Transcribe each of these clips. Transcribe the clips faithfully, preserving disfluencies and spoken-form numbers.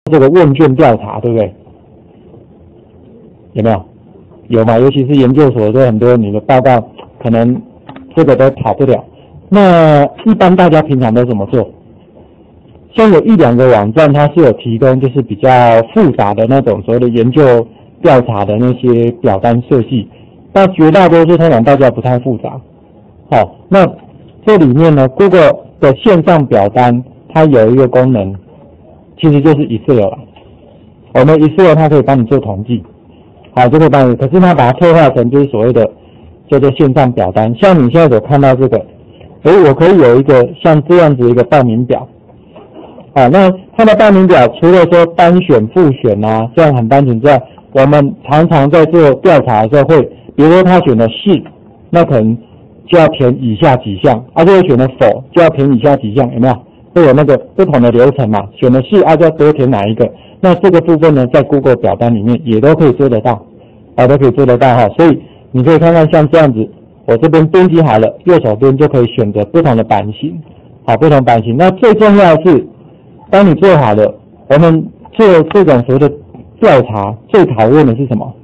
这个问卷调查，对不对？有没有？有嘛？尤其是研究所，都很多你的报告可能这个都跑不了。那一般大家平常都怎么做？像有一两个网站，它是有提供就是比较复杂的那种所谓的研究调查的那些表单设计，但绝大多数通常大家不太复杂。好，那这里面呢 ，Google 的线上表单它有一个功能，其实就是 Excel 啦。我们 Excel 它可以帮你做统计，好，就可以帮你，可是它把它特化成就是所谓的叫做线上表单。像你现在所看到这个，诶，我可以有一个像这样子一个报名表。好，那它的报名表除了说单选、复选啊，这样很单纯之外，我们常常在做调查的时候会，比如说他选的是，那可能就要填以下几项，啊，如果选的否，就要填以下几项，有没有？会有那个不同的流程嘛？选的是，啊，就要多填哪一个？那这个部分呢，在 Google 表单里面也都可以做得到，啊，都可以做得到哈。所以你可以看看像这样子，我这边编辑好了，右手边就可以选择不同的版型，好，不同版型。那最重要的是，当你做好了，我们做这种所谓的调查，最讨厌的是什么？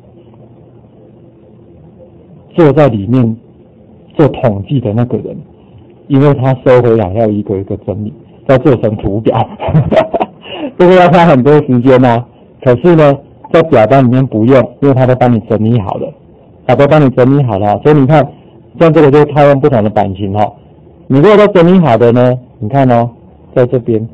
坐在里面做统计的那个人，因为他收回来要一个一个整理，再做成图表，这个要花很多时间啊。可是呢，在表单里面不用，因为他都帮你整理好了，他都帮你整理好了，所以你看，像这个就套用不同的版型哈。你如果都整理好的呢，你看哦，在这边。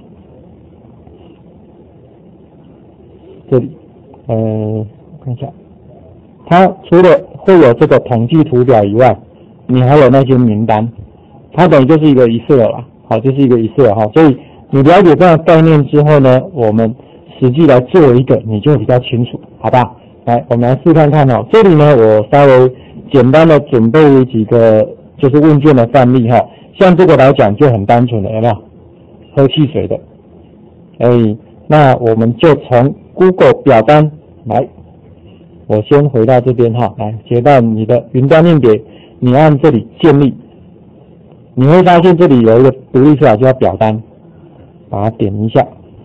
这里，呃，我看一下，它除了会有这个统计图表以外，你还有那些名单，它等于就是一个 Excel 啦，好，就是一个 Excel 哈。所以你了解这样的概念之后呢，我们实际来做一个，你就比较清楚，好吧？来，我们来试看看哦。这里呢，我稍微简单的准备几个就是问卷的范例哈，像这个来讲就很单纯的，有没有？喝汽水的，哎，那我们就从Google 表单来，我先回到这边哈，来接到你的云端硬碟，你按这里建立，你会发现这里有一个独立出来叫表单，把它点一下。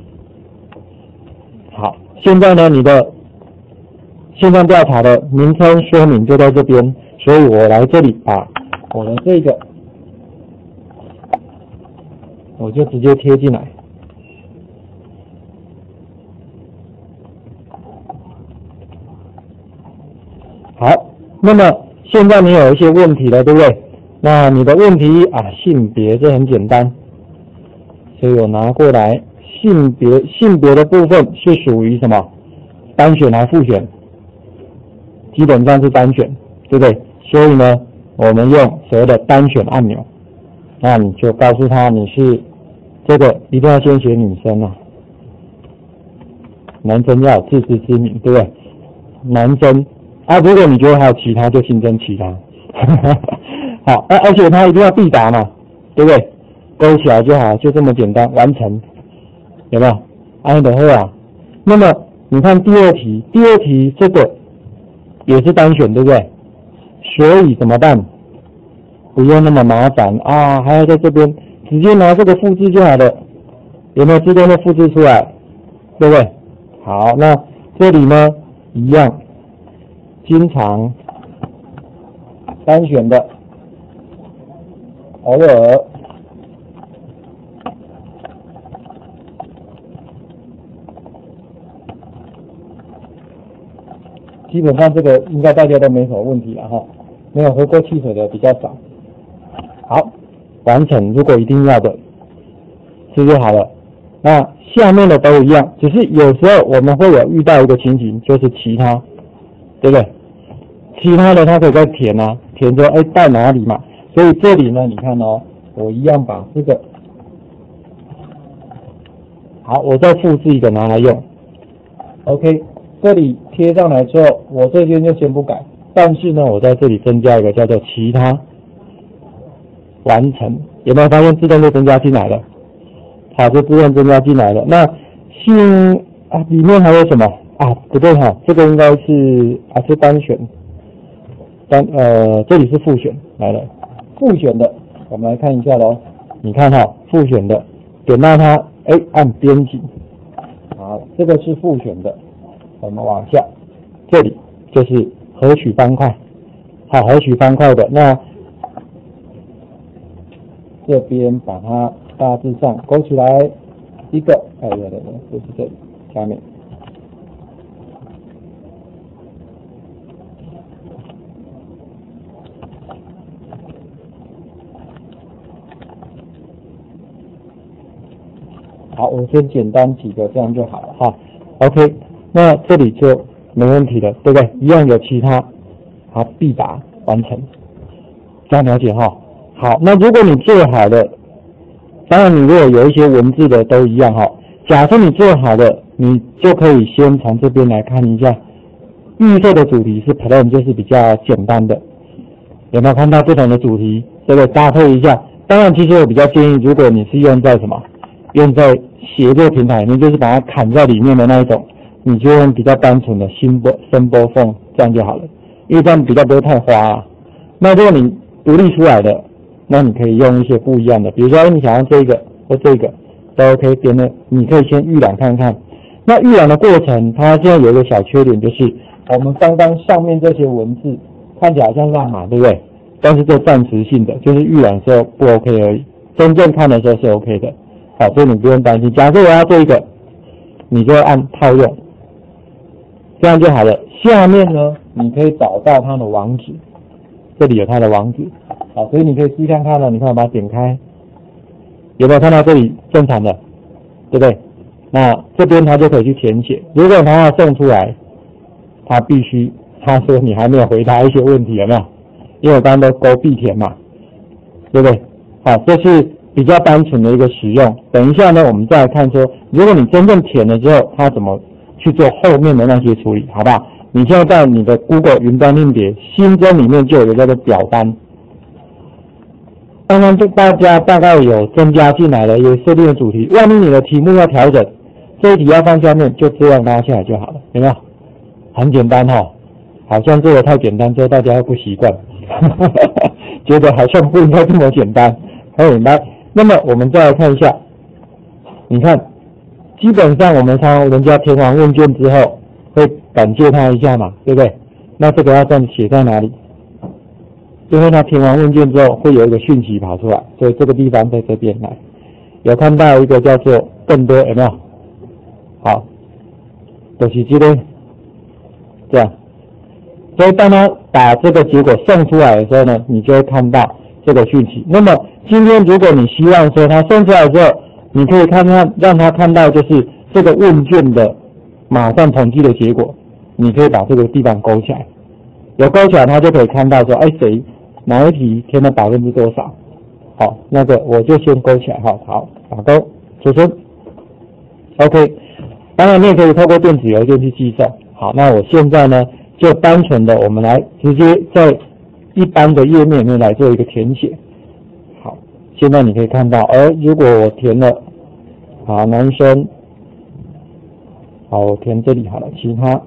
好，现在呢，你的线上调查的名称说明就在这边，所以我来这里把我的这个，我就直接贴进来。好，那么现在你有一些问题了，对不对？那你的问题啊，性别这很简单，所以我拿过来，性别性别的部分是属于什么？单选还是复选？基本上是单选，对不对？所以呢，我们用所谓的单选按钮，那你就告诉他你是这个一定要先写女生啊，男生要有自知之明，对不对？男生。啊，如果你觉得还有其他，就新增其他。好，那、啊、而且它一定要必答嘛，对不对？勾起来就好，就这么简单，完成，有没有？按的会啊。那么你看第二题，第二题这个也是单选，对不对？所以怎么办？不用那么麻烦啊，还要在这边直接拿这个复制就好了，有没有自动的复制出来？对不对？好，那这里呢一样。经常单选的，偶尔基本上这个应该大家都没什么问题了哈，没有喝过汽水的比较少。好，完成，如果一定要的，这就好了。那下面的都一样，只是有时候我们会有遇到一个情形，就是其他，对不对？其他的它可以再填啊，填说哎到哪里嘛，所以这里呢，你看哦，我一样把这个，好，我再复制一个拿来用 ，OK， 这里贴上来之后，我这边就先不改，但是呢，我在这里增加一个叫做其他，完成，有没有发现自动就增加进来了？好，就自动增加进来了。那姓啊里面还有什么啊？不对哈，这个应该是啊是单选。单呃，这里是复选来了，复选的，我们来看一下咯。你看哈，复选的，点到它，哎，按编辑，好， 好，这个是复选的，我们往下，这里就是合取方块，好，合取方块的，那这边把它大致上勾起来一个，哎，对对对，就是这里下面。好，我先简单几个，这样就好了哈。OK， 那这里就没问题了，对不对？一样有其他，好，必答完成，这样了解哈。好，那如果你做好了，当然你如果有一些文字的都一样哈。假设你做好了，你就可以先从这边来看一下，预设的主题是 plan， 就是比较简单的，有没有看到不同的主题？这个搭配一下。当然，其实我比较建议，如果你是用在什么？用在协作平台里面，就是把它砍在里面的那一种，你就用比较单纯的新波声波缝，这样就好了，因为这样比较不会太花啊。那如果你独立出来的，那你可以用一些不一样的，比如说你想要这个或这个都 OK， 点了你可以先预览看看。那预览的过程，它现在有一个小缺点，就是我们刚刚上面这些文字看起来像乱码，对不对？但是这暂时性的，就是预览的时候不 OK 而已，真正看的时候是 OK 的。好，所以你不用担心。假设我要做一个，你就按套用，这样就好了。下面呢，你可以找到它的网址，这里有它的网址。好，所以你可以试看看呢。你看我把它点开，有没有看到这里正常的，对不对？那这边它就可以去填写。如果它要送出来，它必须他说你还没有回答一些问题，有没有？因为我刚刚都勾必填嘛，对不对？好，这是比较单纯的一个使用。等一下呢，我们再来看说，如果你真正填了之后，它怎么去做后面的那些处理，好不好？你现在在你的 Google 云端硬碟新增里面就有一个叫做表单，刚刚就大家大概有增加进来了，也设定了主题。万一你的题目要调整，这一题要放下面，就这样拉下来就好了，有没有？很简单哈、哦，好像做的太简单之后大家会不习惯，觉得好像不应该这么简单。很简单。那么我们再来看一下，你看，基本上我们常常人家填完问卷之后，会感谢他一下嘛，对不对？那这个要这样写在哪里？因为他填完问卷之后，会有一个讯息跑出来，所以这个地方在这边来，有看到一个叫做更多，有没有？好，就是这个这样。所以当他把这个结果送出来的时候呢，你就会看到这个讯息。那么今天如果你希望说他送出来的时候，你可以看看让他看到就是这个问卷的马上统计的结果，你可以把这个地方勾起来，有勾起来他就可以看到说，哎，谁哪一题填了百分之多少？好，那个我就先勾起来哈，好，打勾，储存 ，OK。当然你也可以透过电子邮件去寄送。好，那我现在呢就单纯的我们来直接在一般的页面里面来做一个填写。好，现在你可以看到，而如果我填了，好，男生，好，我填这里好了，其他，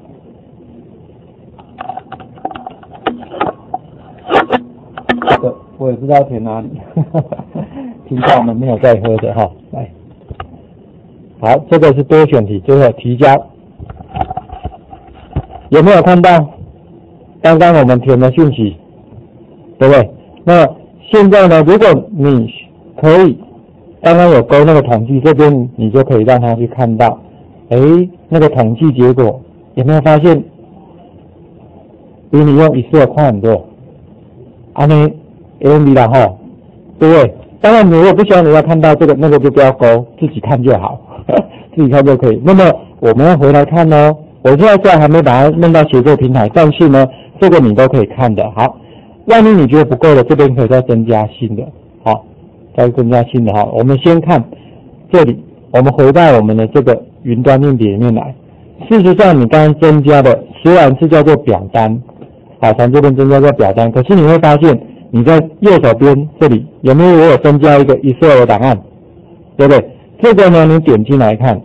这个我也不知道填哪里，听到我们没有在喝的哈，来，好，这个是多选题，最后提交。有没有看到刚刚我们填的讯息，对不对？那现在呢，如果你可以刚刚有勾那个统计，这边你就可以让他去看到，诶，那个统计结果有没有发现比你用 Excel 快很多？啊，你 A M B 啦吼，对不对？当然你如果不希望人家看到这个那个就不要勾，自己看就好，自己看就可以。那么我们要回来看哦。我现在虽然还没把它弄到协作平台，但是呢，这个你都可以看的。好，万一你觉得不够的，这边可以再增加新的。好，再增加新的哈。我们先看这里，我们回到我们的这个云端硬碟里面来。事实上，你刚刚增加的虽然是叫做表单，好，从这边增加叫表单，可是你会发现你在右手边这里有没有我有增加一个 Excel 的档案，对不对？这个呢，你点进来看。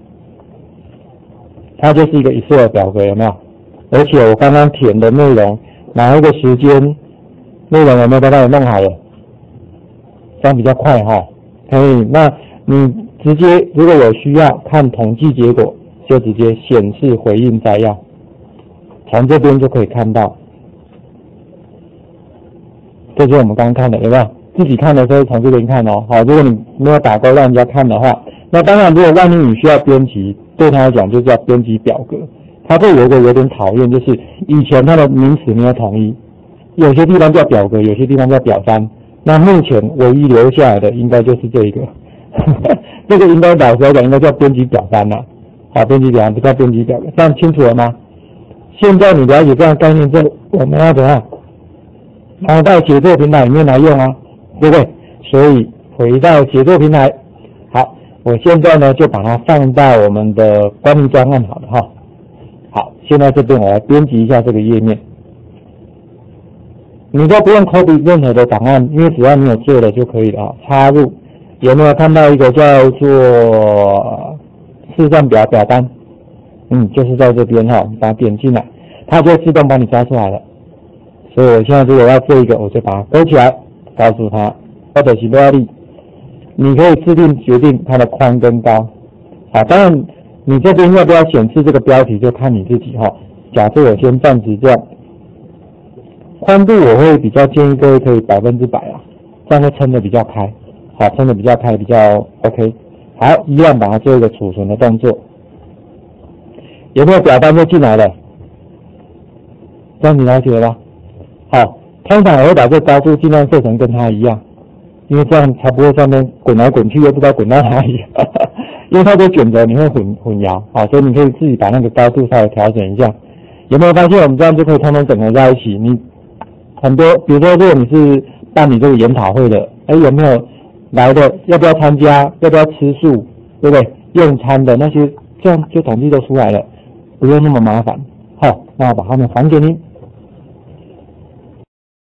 它就是一个 Excel 表格，有没有？而且我刚刚填的内容，哪一个时间内容有没有都帮你弄好了？这样比较快哈。可以，那你直接如果有需要看统计结果， 就直接显示回应摘要，从这边就可以看到。这就是我们刚刚看的，有没有？自己看的时候从这边看哦。好，如果你没有打勾让人家看的话，那当然如果万一你需要编辑，对他来讲就叫编辑表格。他会有一个有点讨厌，就是以前他的名词没有统一，有些地方叫表格，有些地方叫表单。那目前唯一留下来的应该就是这一个，这个应该老实来讲应该叫编辑表单啦。好，编辑表单不叫编辑表格，这样清楚了吗？现在你了解这样概念之后，我们要怎样？放到写作平台里面来用啊，对不对？所以回到写作平台，好，我现在呢就把它放到我们的管理专案好了哈。好，现在这边我来编辑一下这个页面。你都不用 copy 任何的档案，因为只要你有做的就可以了啊。插入，有没有看到一个叫做试算表表单？嗯，就是在这边哈，你把它点进来，它就自动帮你抓出来了。所以我现在如果要这一个，我就把它勾起来，告诉他或者是标的，你可以自定决定它的宽跟高。好，当然你这边要不要显示这个标题就看你自己哈。假设我先暂时这样。宽度我会比较建议各位可以百分之百啊，这样会撑得比较开，好，撑得比较开比较 OK。好，一样把它做一个储存的动作，有没有表单就进来了？这样你了解了吧？好，通常我会把这高度尽量设成跟它一样，因为这样才不会上面滚来滚去又不知道滚到哪里，因为它的选择你会混混淆，好，所以你可以自己把那个高度稍微调整一下。有没有发现我们这样就可以通通整合在一起？你很多，比如说，如果你是办理这个研讨会的，哎，有没有来的？要不要参加？要不要吃素？对不对？用餐的那些，这样就统计都出来了，不用那么麻烦。好，那我把它们还给你。